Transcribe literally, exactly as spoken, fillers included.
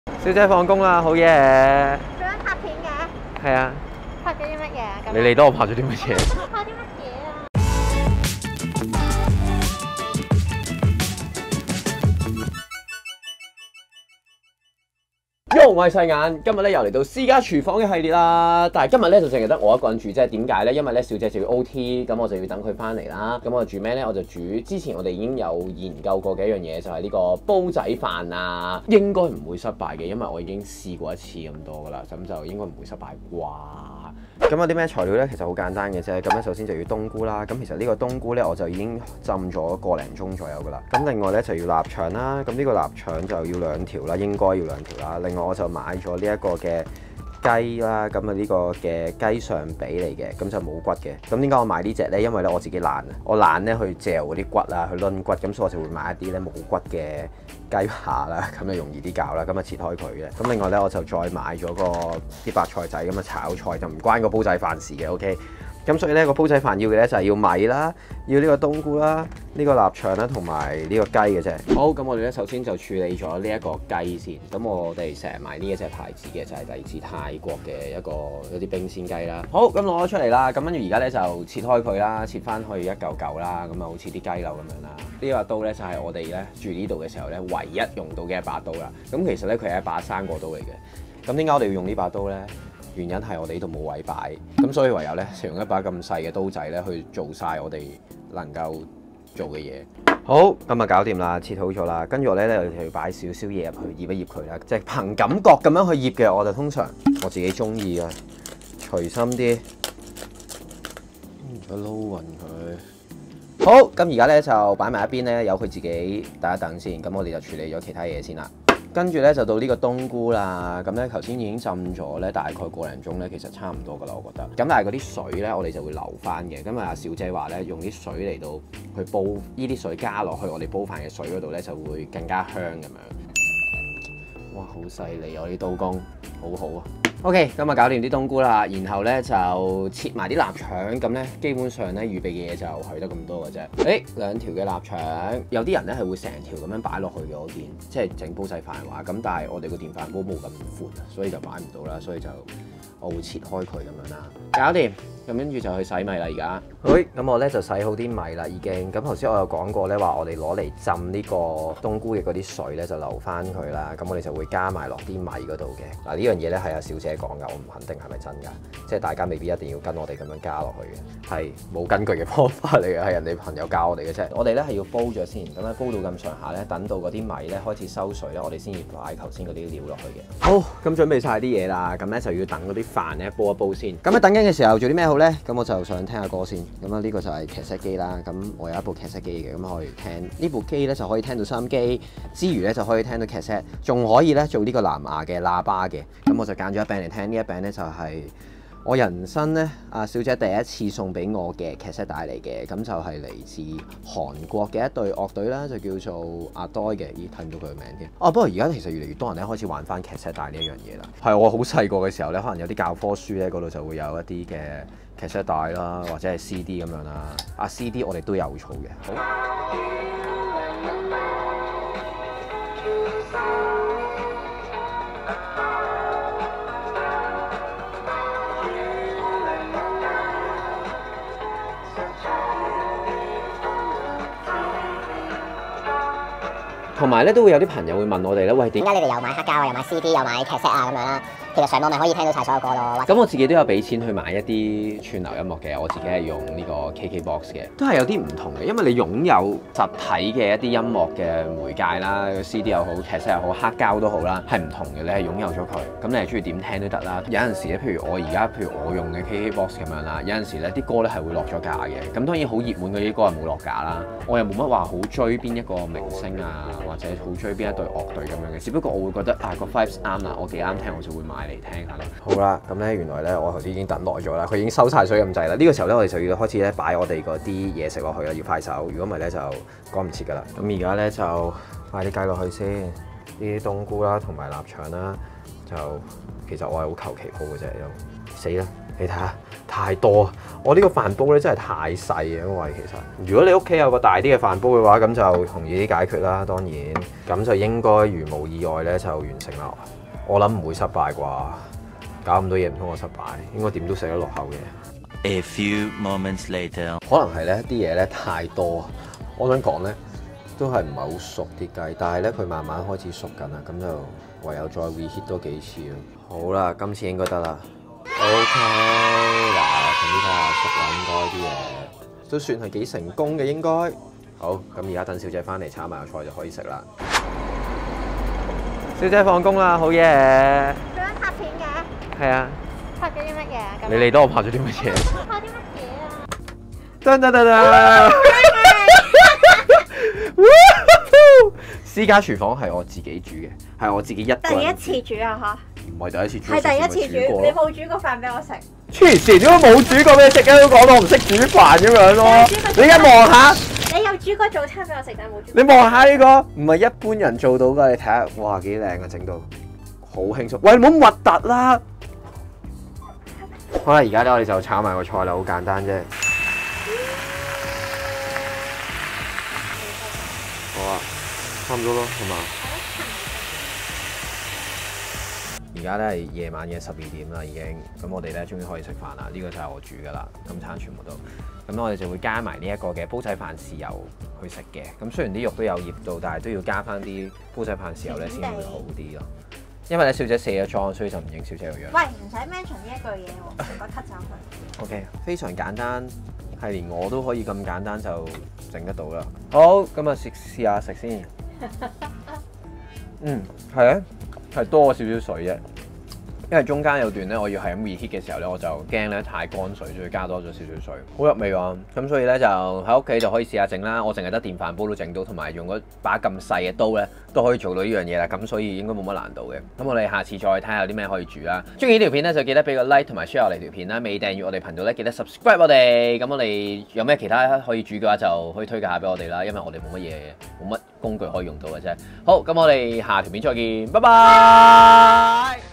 小姐放工啦，好嘢！ 做緊拍片嘅， 係啊， 拍咗啲乜嘢啊？ 你嚟多我拍咗啲乜嘢？ 拍啲乜嘢啊？ 喲，我係細眼，今日咧又嚟到私家廚房嘅系列啦。但係今日咧就淨係得我一個人住啫。點解咧？因為咧小姐就要 O T，咁我就要等佢翻嚟啦。咁我煮咩咧？我就煮之前我哋已經有研究過嘅一樣嘢，就係呢個煲仔飯啊。應該唔會失敗嘅，因為我已經試過一次咁多噶啦，咁就應該唔會失敗啩。咁有啲咩材料咧？其實好簡單嘅啫。咁咧首先就要冬菇啦。咁其實呢個冬菇咧我就已經浸咗個零鐘左右噶啦。咁另外咧就要臘腸啦。咁呢個臘腸就要兩條啦，應該要兩條啦。另外我就買咗呢一個嘅雞啦，咁啊呢個嘅雞上髀嚟嘅，咁就冇骨嘅。咁點解我買呢隻呢？因為咧我自己懶啊，我懶咧去嚼嗰啲骨啊，去攆骨，咁所以我就會買一啲咧冇骨嘅雞扒啦，咁就容易啲搞啦，咁啊切開佢嘅。咁另外咧我就再買咗個啲白菜仔，咁啊炒菜就唔關個煲仔飯事嘅 ，OK。咁所以咧個煲仔飯要嘅咧就係要米啦，要呢個冬菇啦，呢個臘腸啦，同埋呢個雞嘅啫。好，咁我哋咧首先就處理咗呢一個雞先。咁我哋成日買呢一隻牌子嘅就係嚟自泰國嘅一個嗰啲冰鮮雞啦。好，咁攞咗出嚟啦。咁跟住而家咧就切開佢啦，切翻去一嚿嚿啦，咁啊好似啲雞柳咁樣啦。呢把刀咧就係我哋咧住呢度嘅時候咧唯一用到嘅一把刀啦。咁其實咧佢係一把生果刀嚟嘅。咁點解我哋要用呢把刀咧？原因係我哋呢度冇位擺，咁所以唯有咧就用一把咁細嘅刀仔咧去做晒我哋能夠做嘅嘢。好，咁啊搞掂啦，切好咗啦。跟住我咧咧就要擺少少嘢入去醃一醃佢啦，即係憑感覺咁樣去醃嘅。我就通常我自己中意啊，隨心啲，再撈勻佢。好，咁而家咧就擺埋一邊咧，由佢自己等一等先。咁我哋就處理咗其他嘢先啦。跟住咧就到呢個冬菇啦，咁咧頭先已經浸咗咧大概個零鐘咧，其實差唔多噶啦，我覺得。咁但係嗰啲水咧，我哋就會留翻嘅。咁啊，小姐話咧，用啲水嚟到去煲，呢啲水加落去我哋煲飯嘅水嗰度咧，就會更加香咁樣。哇，好犀利啊！我啲刀工好好啊。OK，咁啊搞掂啲冬菇啦，然後咧就切埋啲臘腸，咁咧基本上咧預備嘅嘢就係得咁多嘅啫。誒、欸，兩條嘅臘腸，有啲人咧係會成條咁樣擺落去嘅，我見即係整煲仔飯嘅話，咁但係我哋個電飯煲冇咁闊啊，所以就擺唔到啦，所以就我會切開佢咁樣啦。搞掂，咁跟住就去洗米啦而家。好，咁我咧就洗好啲米啦已經。咁頭先我有講過咧話，我哋攞嚟浸呢個冬菇嘅嗰啲水咧就留翻佢啦。咁我哋就會加埋落啲米嗰度嘅。嗱呢樣嘢咧係阿小姐講㗎，我唔肯定係咪真㗎。即係大家未必一定要跟我哋咁樣加落去嘅，係冇根據嘅方法嚟嘅，係人哋朋友教我哋嘅啫。我哋咧係要煲咗先，咁咧煲到咁上下咧，等到嗰啲米咧開始收水咧，我哋先至擺頭先嗰啲料落去嘅。好，咁準備晒啲嘢啦，咁咧就要等嗰啲飯咧煲一煲先。咁喺等緊嘅時候做啲咩好咧？咁我就想聽下歌先。咁啊呢個就係劇 set 機啦。咁我有一部劇 set 機嘅，咁可以聽呢部機咧就可以聽到收音機之餘咧就可以聽到劇 set，仲可以咧做呢個藍牙嘅喇叭嘅。咁我就揀咗一餅嚟聽，呢一餅咧就係我人生咧阿小姐第一次送俾我嘅劇 set 帶嚟嘅。咁就係嚟自韓國嘅一隊樂隊啦，就叫做阿呆嘅。咦，睇唔到佢嘅名添。哦，不過而家其實越嚟越多人咧開始玩翻劇 set 帶呢一樣嘢啦。係我好細個嘅時候咧，可能有啲教科書咧嗰度就會有一啲嘅劇 set 帶啦，或者係 C D 咁樣啦。啊 C D 我哋都有儲嘅。好。同埋咧都會有啲朋友會問我哋咧，喂，點解你哋又買黑膠啊，又買 C D， 又買劇 set 啊咁樣啦？其實上網咪可以聽到晒所有歌咯。 咁我自己都有俾錢去買一啲串流音樂嘅，我自己係用呢個 K K box 嘅，都係有啲唔同嘅，因為你擁有實體嘅一啲音樂嘅媒介啦 ，C D 又好，劇 set 又好，黑膠都好啦，係唔同嘅，你係擁有咗佢，咁你係中意點聽都得啦。有陣時咧，譬如我而家，譬如我用嘅 K K box 咁樣啦，有陣時咧啲歌咧係會落咗架嘅，咁當然好熱門嗰啲歌係冇落架啦。我又冇乜話好追邊一個明星啊，或者好追邊一隊樂隊咁樣嘅，只不過我會覺得啊個 vibes 啱啦，我幾啱聽，我就會買嚟聽下咯。好啦，咁咧原來咧我頭先已經等耐咗啦，佢已經收晒水咁滯啦。呢個時候咧我哋就要開始咧擺我哋嗰啲嘢食落去啦，要快手，如果唔係咧就趕唔切噶啦。咁而家咧就擺啲雞落去先，啲冬菇啦同埋臘腸啦，就其實我係好求其鋪嘅啫，又死啦， 你睇下太多，我呢個飯煲咧真係太細啊！因為其實如果你屋企有個大啲嘅飯煲嘅話，咁就容易啲解決啦。當然，咁就應該如無意外咧就完成啦。我諗唔會失敗啩，搞咁多嘢唔通我失敗？應該點都食得落口嘅。 A few moments later， 可能係咧啲嘢咧太多，我想講咧都係唔係好熟啲雞，但係咧佢慢慢開始熟緊啦，咁就唯有再 reheat 多幾次咯。好啦，今次應該得啦。OK， 嗱，咁呢睇下熟啦，應該啲嘢都算係幾成功嘅應該。好，咁而家等小姐翻嚟炒埋個菜就可以食啦。小姐放工啦，好嘢。 做緊拍片嘅。 係啊。 拍咗啲乜嘢啊？ 你嚟多我拍咗啲乜嘢？ 拍啲乜嘢啊？ 噔噔噔噔！私家廚房係我自己煮嘅，係我自己一個人。 第一次煮啊嚇！ 唔係第一次煮， 係第一次煮，你冇煮過飯俾我食。 黐線，點解冇煮過俾你食嘅？都講到我唔識煮飯咁樣咯。你而家望下， 你有煮過早餐俾我食，但係冇煮。 你望下呢個，唔係一般人做到㗎。你睇下，哇幾靚啊，整到好輕鬆。喂，唔好咁核突啦！好啦，而家咧我哋就炒埋個菜啦，好簡單啫。好啊，差唔多咯，好嘛？而家咧係夜晚嘅十二點啦，已經咁我哋咧終於可以食飯啦。呢、這個就係我煮噶啦，今餐全部都咁，我哋就會加埋呢一個嘅煲仔飯豉油去食嘅。咁雖然啲肉都有醃到，但係都要加翻啲煲仔飯豉油咧先會好啲咯。因為咧小姐卸咗妝，所以就唔影小姐個樣。 喂，唔使 mention 呢一句嘢喎，唔該 cut 走佢。 OK， 非常簡單，係連我都可以咁簡單就整得到啦。好，咁啊試試下食先。嗯，係啊，係多少少水啫。因為中間有段咧，我要係咁 reheat 嘅時候咧，我就驚咧太乾水，所以加多咗少少水，好入味喎。咁所以咧就喺屋企就可以試下整啦。我淨係得電飯煲都整到，同埋用嗰把咁細嘅刀咧都可以做到呢樣嘢啦。咁所以應該冇乜難度嘅。咁我哋下次再睇下有啲咩可以煮啦。中意呢條片咧就記得俾個 like 同埋 share 我哋條片啦。未訂閱我哋頻道咧記得 subscribe 我哋。咁我哋有咩其他可以煮嘅話就可以推介下俾我哋啦。因為我哋冇乜嘢，冇乜工具可以用到嘅啫。好，咁我哋下條片再見，拜拜。